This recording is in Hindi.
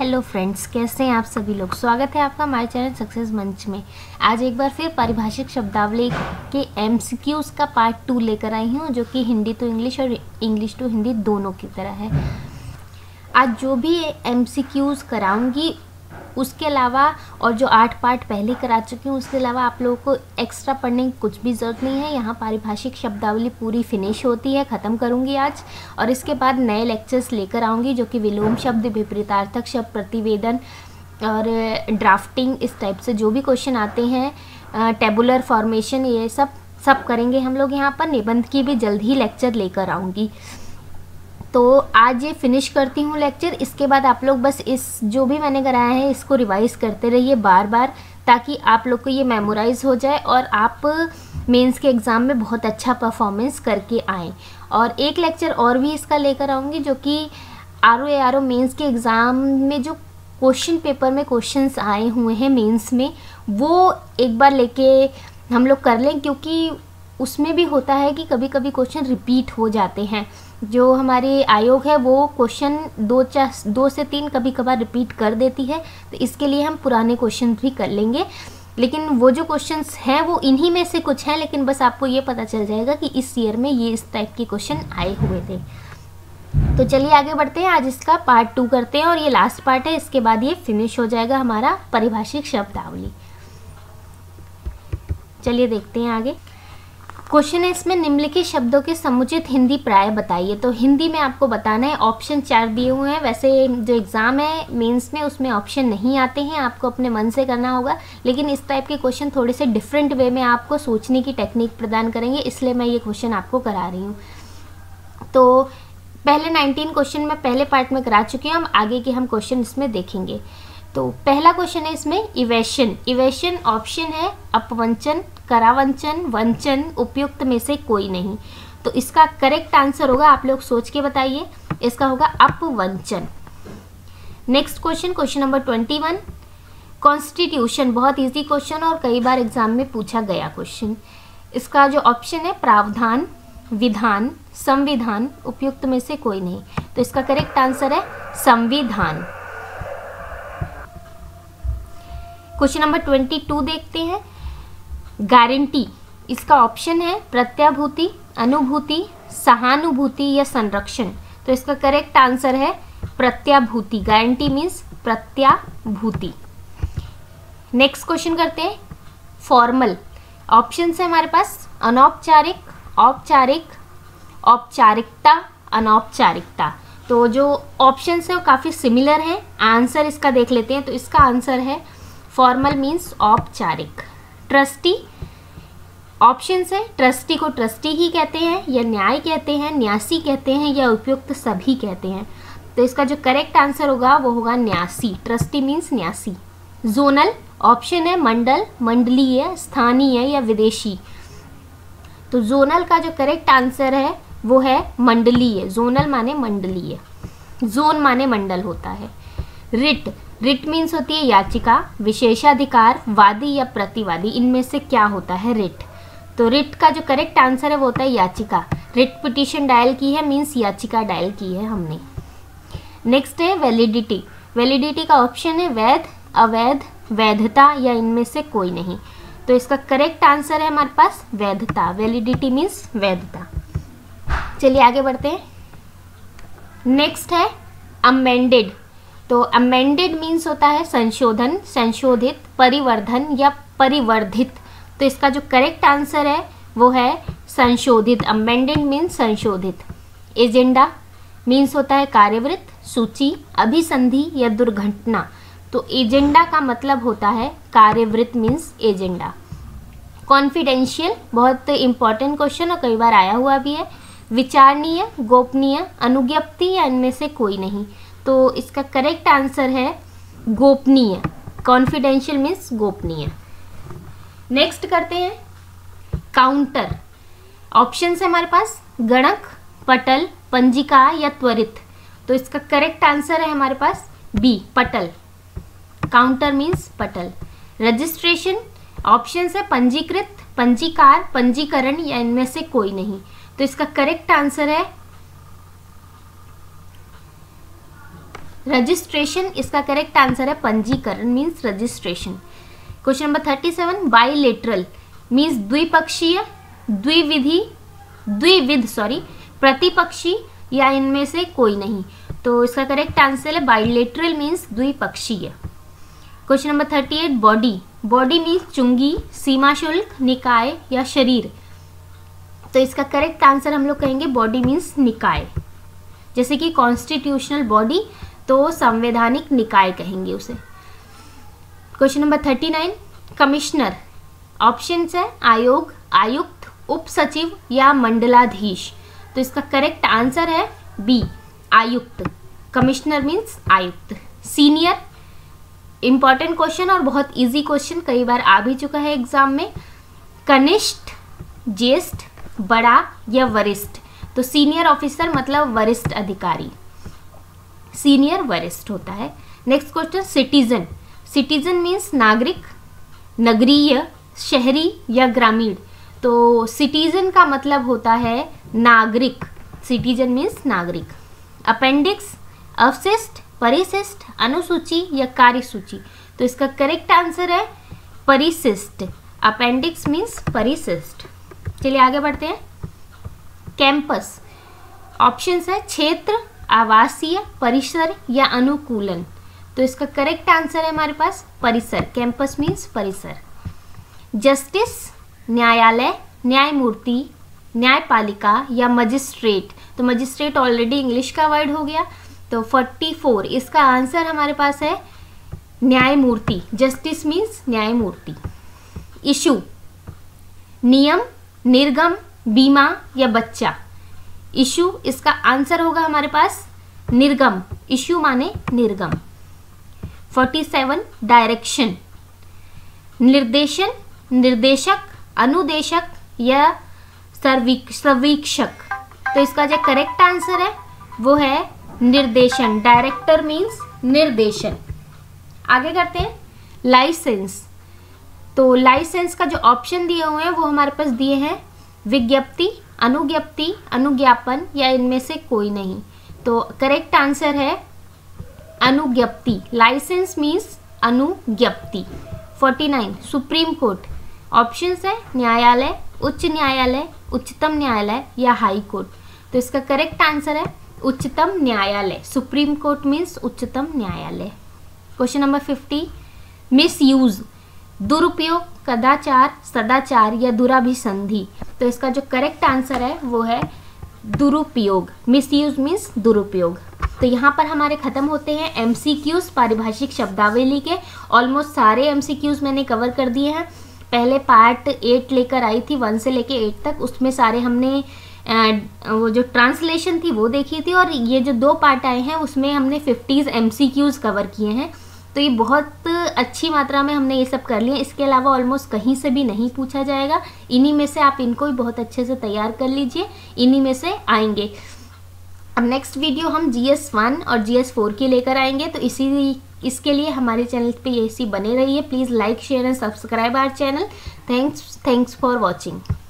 हेलो फ्रेंड्स, कैसे हैं आप सभी लोग। स्वागत है आपका हमारे चैनल सक्सेस मंच में। आज एक बार फिर पारिभाषिक शब्दावली के एमसीक्यूज का पार्ट 2 लेकर आई हूँ, जो कि हिंदी टू इंग्लिश और इंग्लिश टू हिंदी दोनों की तरह है। आज जो भी एमसीक्यूज कराऊंगी उसके अलावा, और जो 8 पार्ट पहले करा चुकी हूँ उसके अलावा, आप लोगों को एक्स्ट्रा पढ़ने की कुछ भी ज़रूरत नहीं है। यहाँ पारिभाषिक शब्दावली पूरी फिनिश होती है, ख़त्म करूँगी आज। और इसके बाद नए लेक्चर्स लेकर आऊँगी, जो कि विलोम शब्द, विपरीतार्थक शब्द, प्रतिवेदन और ड्राफ्टिंग, इस टाइप से जो भी क्वेश्चन आते हैं, टेबुलर फॉर्मेशन, ये सब करेंगे हम लोग यहाँ पर। निबंध की भी जल्द ही लेक्चर लेकर आऊँगी। तो आज ये फिनिश करती हूँ लेक्चर। इसके बाद आप लोग बस इस जो भी मैंने कराया है इसको रिवाइज़ करते रहिए बार बार, ताकि आप लोग को ये मेमोराइज़ हो जाए और आप मेंस के एग्ज़ाम में बहुत अच्छा परफॉर्मेंस करके आएँ। और एक लेक्चर और भी इसका लेकर आऊँगी, जो कि आर ओ मेंस के एग्ज़ाम में जो क्वेश्चन पेपर में क्वेश्चंस आए हुए हैं मेंस में, वो एक बार लेके हम लोग कर लें, क्योंकि उसमें भी होता है कि कभी कभी क्वेश्चन रिपीट हो जाते हैं। जो हमारे आयोग है वो क्वेश्चन 2 से 3 कभी कभार रिपीट कर देती है, तो इसके लिए हम पुराने क्वेश्चन भी कर लेंगे। लेकिन वो जो क्वेश्चंस हैं वो इन्हीं में से कुछ हैं, लेकिन बस आपको ये पता चल जाएगा कि इस ईयर में ये इस टाइप के क्वेश्चन आए हुए थे। तो चलिए आगे बढ़ते हैं। आज इसका पार्ट 2 करते हैं और ये लास्ट पार्ट है। इसके बाद ये फिनिश हो जाएगा हमारा पारिभाषिक शब्दावली। चलिए देखते हैं आगे। क्वेश्चन है इसमें, निम्नलिखित शब्दों के समुचित हिंदी प्राय बताइए। तो हिंदी में आपको बताना है। ऑप्शन 4 दिए हुए हैं। वैसे जो एग्ज़ाम है मेंस में उसमें ऑप्शन नहीं आते हैं, आपको अपने मन से करना होगा। लेकिन इस टाइप के क्वेश्चन थोड़े से डिफरेंट वे में आपको सोचने की टेक्निक प्रदान करेंगे, इसलिए मैं ये क्वेश्चन आपको करा रही हूँ। तो पहले 19 क्वेश्चन मैं पहले पार्ट में करा चुकी हूँ। हम आगे के हम क्वेश्चन इसमें देखेंगे। तो पहला क्वेश्चन है इसमें, इवेशन। इवेशन ऑप्शन है अपवंचन, करावंचन, वंचन, उपयुक्त में से कोई नहीं। तो इसका करेक्ट आंसर होगा, आप लोग सोच के बताइए, इसका होगा अपवंचन। Next question, question number 21, constitution. बहुत इजी क्वेश्चन और कई बार एग्जाम में पूछा गया क्वेश्चन। इसका जो ऑप्शन है प्रावधान, विधान, संविधान, उपयुक्त में से कोई नहीं। तो इसका करेक्ट आंसर है संविधान। क्वेश्चन नंबर 22 देखते हैं, गारंटी। इसका ऑप्शन है प्रत्याभूति, अनुभूति, सहानुभूति या संरक्षण। तो इसका करेक्ट आंसर है प्रत्याभूति। गारंटी मीन्स प्रत्याभूति। नेक्स्ट क्वेश्चन करते हैं, फॉर्मल। ऑप्शन है हमारे पास अनौपचारिक, औपचारिक, औपचारिकता, अनौपचारिकता। तो जो ऑप्शन है वो काफ़ी सिमिलर हैं। आंसर इसका देख लेते हैं। तो इसका आंसर है फॉर्मल मीन्स औपचारिक। ट्रस्टी, ऑप्शन है ट्रस्टी को ट्रस्टी ही कहते हैं, या न्याय कहते हैं, न्यासी कहते हैं, या उपयुक्त सभी कहते हैं। तो इसका जो करेक्ट आंसर होगा वो होगा न्यासी। ट्रस्टी मीन्स न्यासी। जोनल, ऑप्शन है मंडल, मंडलीय, स्थानीय या विदेशी। तो जोनल का जो करेक्ट आंसर है वो है मंडलीय। जोनल माने मंडलीय, जोन माने मंडल होता है। रिट, रिट मीन्स होती है याचिका, विशेषाधिकार, वादी या प्रतिवादी। इनमें से क्या होता है रिट। तो रिट का जो करेक्ट आंसर है वो होता है याचिका। रिट पिटीशन डायल की है मीन्स याचिका डायल की है हमने। नेक्स्ट है वैलिडिटी। वैलिडिटी का ऑप्शन है वैध, अवैध, वैधता या इनमें से कोई नहीं। तो इसका करेक्ट आंसर है हमारे पास वैधता। वैलिडिटी मीन्स वैधता। चलिए आगे बढ़ते हैं। नेक्स्ट है अमेंडेड। तो अमेंडेड मीन्स होता है संशोधन, संशोधित, परिवर्धन या परिवर्धित। तो इसका जो करेक्ट आंसर है वो है संशोधित। अमेंडेड मीन्स संशोधित। एजेंडा मीन्स होता है कार्यवृत्त, सूची, अभिसंधि या दुर्घटना। तो एजेंडा का मतलब होता है कार्यवृत्त मीन्स एजेंडा। कॉन्फिडेंशियल, बहुत इंपॉर्टेंट क्वेश्चन और कई बार आया हुआ भी है। विचारणीय, गोपनीय, अनुज्ञप्ति या इनमें से कोई नहीं। तो इसका करेक्ट आंसर है गोपनीय। कॉन्फिडेंशियल मीन्स गोपनीय। नेक्स्ट करते हैं काउंटर। ऑप्शन है हमारे पास गणक, पटल, पंजिका या त्वरित। तो इसका करेक्ट आंसर है हमारे पास बी, पटल। काउंटर मीन्स पटल। रजिस्ट्रेशन, ऑप्शन है पंजीकृत, पंजीकार, पंजीकरण या इनमें से कोई नहीं। तो इसका करेक्ट आंसर है रजिस्ट्रेशन, इसका करेक्ट आंसर है पंजीकरण means registration. Question number 37, bilateral means द्विपक्षीय, द्विविध प्रतिपक्षी या इनमें से कोई नहीं। तो इसका करेक्ट आंसर है बाइलेटरल मीन्स द्विपक्षीय। Question number 38, body, body means चुंगी, सीमा शुल्क, निकाय या शरीर। तो इसका करेक्ट आंसर हम लोग कहेंगे बॉडी मीन्स निकाय। जैसे कि कॉन्स्टिट्यूशनल बॉडी तो संवैधानिक निकाय कहेंगे उसे। क्वेश्चन नंबर 39, कमिश्नर, ऑप्शंस है आयोग, आयुक्त, उप सचिव या मंडलाधीश। तो इसका करेक्ट आंसर है बी, आयुक्त। कमिश्नर मीन्स आयुक्त। सीनियर, इंपॉर्टेंट क्वेश्चन और बहुत इजी क्वेश्चन, कई बार आ भी चुका है एग्जाम में। कनिष्ठ, ज्येष्ठ, बड़ा या वरिष्ठ। तो सीनियर ऑफिसर मतलब वरिष्ठ अधिकारी, सीनियर वरिष्ठ होता है। Next question, citizen, citizen means नागरिक, नगरीय, शहरी या ग्रामीण। तो सिटीजन का मतलब होता है नागरिक, सिटीजन मीन्स नागरिक। अपेंडिक्स, अवशिष्ट, परिशिष्ट, अनुसूची या कार्यसूची। तो इसका करेक्ट आंसर है परिशिष्ट। अपेंडिक्स मीन्स परिशिष्ट। चलिए आगे बढ़ते हैं। कैंपस, ऑप्शंस है क्षेत्र, आवासीय, परिसर या अनुकूलन। तो इसका करेक्ट आंसर है हमारे पास परिसर। कैंपस मीन्स परिसर। जस्टिस, न्यायालय, न्यायमूर्ति, न्यायपालिका या मजिस्ट्रेट। तो मजिस्ट्रेट ऑलरेडी इंग्लिश का वर्ड हो गया। तो 44 इसका आंसर हमारे पास है न्यायमूर्ति। जस्टिस मीन्स न्यायमूर्ति। इशू, नियम, निर्गम, बीमा या बच्चा। इशू इसका आंसर होगा हमारे पास निर्गम। इशू माने निर्गम। 47 डायरेक्शन, निर्देशन, निर्देशक, अनुदेशक या सवीक्षक। तो इसका जो करेक्ट आंसर है वो है निर्देशन। डायरेक्टर मीन्स निर्देशन। आगे करते हैं लाइसेंस। तो लाइसेंस का जो ऑप्शन दिए हुए हैं वो हमारे पास दिए हैं विज्ञप्ति, अनुज्ञप्ति, अनुज्ञापन या इनमें से कोई नहीं। तो करेक्ट आंसर है अनुज्ञप्ति। लाइसेंस मीन्स अनुज्ञप्ति। 49 सुप्रीम कोर्ट, ऑप्शंस है न्यायालय, उच्च न्यायालय, उच्चतम न्यायालय या हाई कोर्ट। तो इसका करेक्ट आंसर है उच्चतम न्यायालय। सुप्रीम कोर्ट मीन्स उच्चतम न्यायालय। क्वेश्चन नंबर 50 मिसयूज, दुरुपयोग, कदाचार, सदाचार या दुराभिसंधि। तो इसका जो करेक्ट आंसर है वो है दुरुपयोग। मिसयूज मीन्स दुरुपयोग। तो यहाँ पर हमारे खत्म होते हैं एमसीक्यूज पारिभाषिक शब्दावली के। ऑलमोस्ट सारे एमसीक्यूज मैंने कवर कर दिए हैं। पहले पार्ट 8 लेकर आई थी, 1 से लेके 8 तक, उसमें सारे हमने वो जो ट्रांसलेशन थी वो देखी थी, और ये जो 2 पार्ट आए हैं उसमें हमने 50 एमसीक्यूज कवर किए हैं। तो ये बहुत अच्छी मात्रा में हमने ये सब कर लिया। इसके अलावा ऑलमोस्ट कहीं से भी नहीं पूछा जाएगा। इन्हीं में से आप इनको भी बहुत अच्छे से तैयार कर लीजिए, इन्हीं में से आएंगे। अब नेक्स्ट वीडियो हम GS 1 और GS 4 की लेकर आएंगे। तो इसके लिए हमारे चैनल पे ऐसी बने रहिए। Please like, share and subscribe our channel. Thanks for watching.